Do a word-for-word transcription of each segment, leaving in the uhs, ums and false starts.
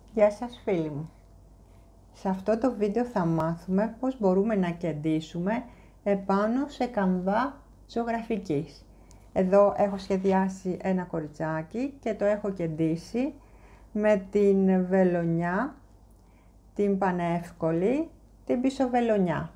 Γεια σας φίλοι μου. Σε αυτό το βίντεο θα μάθουμε πώς μπορούμε να κεντήσουμε επάνω σε καμβά ζωγραφικής. Εδώ έχω σχεδιάσει ένα κοριτσάκι και το έχω κεντήσει με την βελονιά, την πανεύκολη, την πίσω βελονιά.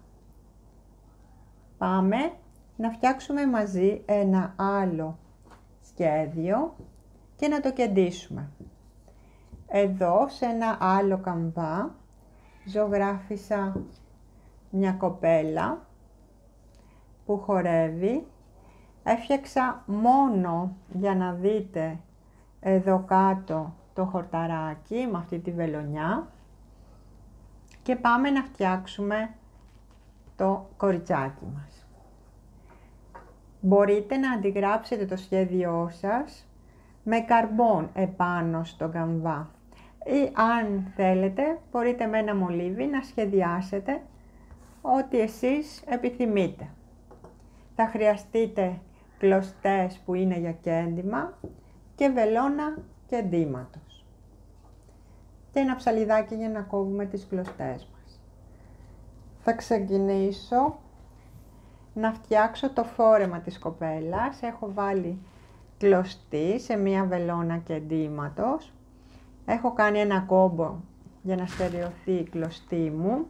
Πάμε να φτιάξουμε μαζί ένα άλλο σχέδιο και να το κεντήσουμε. Εδώ σε ένα άλλο καμβά ζωγράφισα μια κοπέλα που χορεύει. Έφτιαξα μόνο για να δείτε εδώ κάτω το χορταράκι με αυτή τη βελονιά και πάμε να φτιάξουμε το κοριτσάκι μας. Μπορείτε να αντιγράψετε το σχέδιό σας με καρμπόν επάνω στο καμβά ή αν θέλετε μπορείτε με ένα μολύβι να σχεδιάσετε ό,τι εσείς επιθυμείτε. Θα χρειαστείτε κλωστές που είναι για κέντημα και βελόνα κεντήματος και ένα ψαλιδάκι για να κόβουμε τις κλωστές μας. Θα ξεκινήσω να φτιάξω το φόρεμα της κοπέλας. Έχω βάλει κλωστή σε μία βελόνα κεντήματος. Έχω κάνει ένα κόμπο για να στερεωθεί η κλωστή μου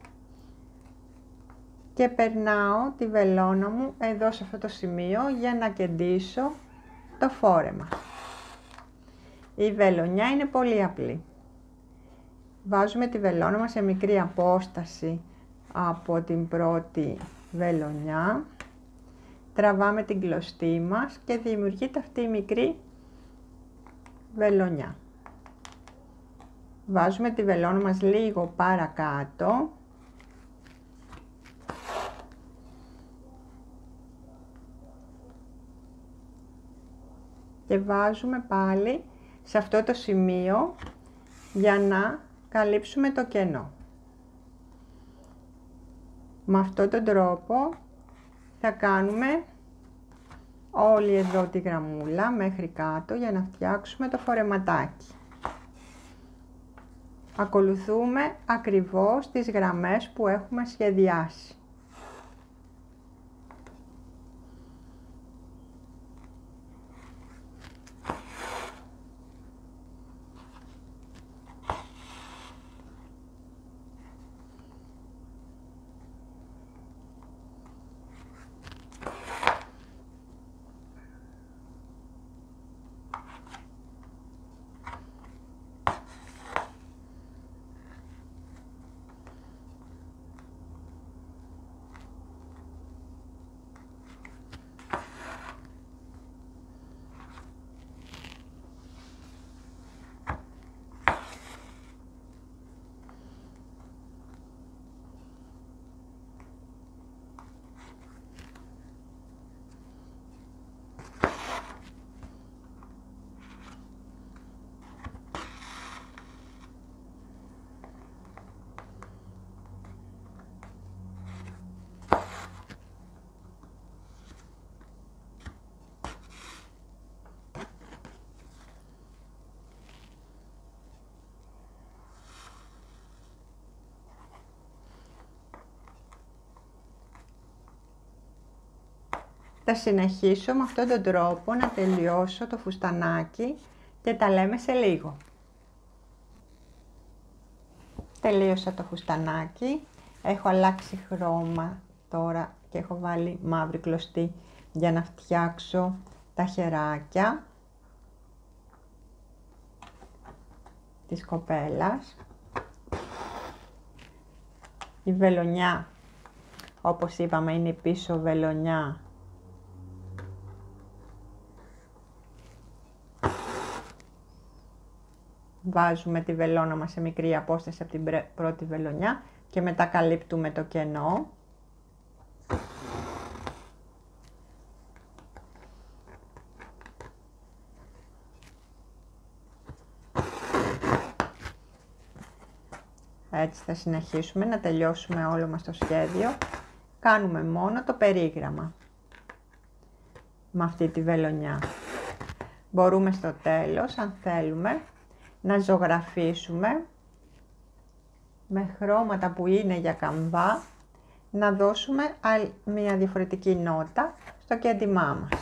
και περνάω τη βελόνα μου εδώ σε αυτό το σημείο για να κεντήσω το φόρεμα. Η βελονιά είναι πολύ απλή. Βάζουμε τη βελόνα μας σε μικρή απόσταση από την πρώτη βελονιά. Τραβάμε την κλωστή μας και δημιουργείται αυτή η μικρή βελονιά. Βάζουμε τη βελόνα μας λίγο παρακάτω και βάζουμε πάλι σε αυτό το σημείο για να καλύψουμε το κενό. Με αυτόν τον τρόπο θα κάνουμε όλη εδώ τη γραμμούλα μέχρι κάτω για να φτιάξουμε το φορεματάκι. Ακολουθούμε ακριβώς τις γραμμές που έχουμε σχεδιάσει. Θα συνεχίσω με αυτόν τον τρόπο να τελειώσω το φουστανάκι και τα λέμε σε λίγο. Τελείωσα το φουστανάκι, έχω αλλάξει χρώμα τώρα και έχω βάλει μαύρη κλωστή για να φτιάξω τα χεράκια της κοπέλας. Η βελονιά, όπως είπαμε, είναι η πίσω βελονιά βάζουμε τη βελόνα μας σε μικρή απόσταση από την πρώτη βελονιά και μετά καλύπτουμε το κενό. Έτσι θα συνεχίσουμε να τελειώσουμε όλο μας το σχέδιο. Κάνουμε μόνο το περίγραμμα με αυτή τη βελονιά. Μπορούμε στο τέλος, αν θέλουμε, να ζωγραφίσουμε με χρώματα που είναι για καμβά, να δώσουμε μια διαφορετική νότα στο κέντημά μας.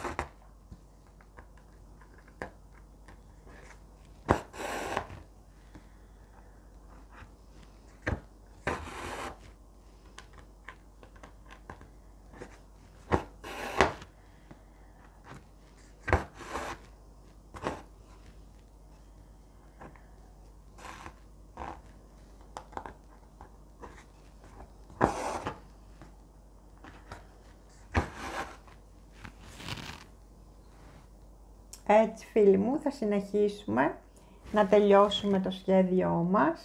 Έτσι φίλοι μου, θα συνεχίσουμε να τελειώσουμε το σχέδιό μας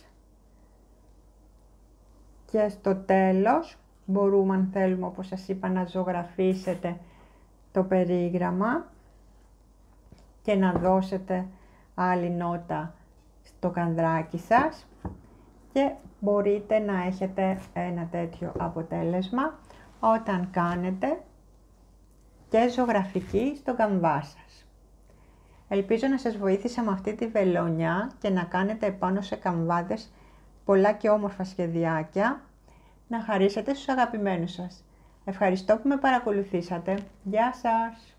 και στο τέλος μπορούμε, αν θέλουμε, όπως σας είπα, να ζωγραφίσετε το περίγραμμα και να δώσετε άλλη νότα στο κανδράκι σας και μπορείτε να έχετε ένα τέτοιο αποτέλεσμα όταν κάνετε και ζωγραφική στον καμβά σας. Ελπίζω να σας βοήθησα με αυτή τη βελονιά και να κάνετε επάνω σε καμβάδες πολλά και όμορφα σχεδιάκια να χαρίσετε στους αγαπημένους σας. Ευχαριστώ που με παρακολουθήσατε. Γεια σας!